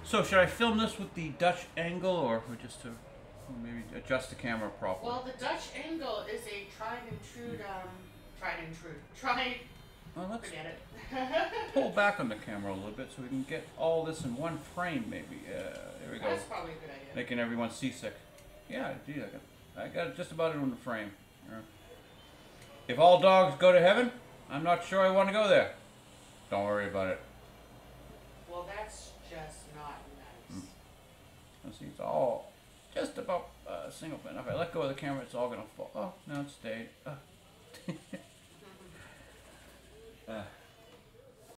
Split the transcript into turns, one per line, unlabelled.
So should I film this with the Dutch angle, or just to maybe adjust the camera properly?
Well, the Dutch angle is a tried and true.
Well, let's
Forget it.
pull back on the camera a little bit so we can get all this in one frame, maybe. There we go.
That's probably a good idea.
Making everyone seasick. Yeah, gee, I got it just about in the frame. If all dogs go to heaven, I'm not sure I want to go there. Don't worry about it.
Well, that's just not nice.
Let's see, it's all just about single. But if I let go of the camera, it's all gonna fall. Oh, no, it stayed.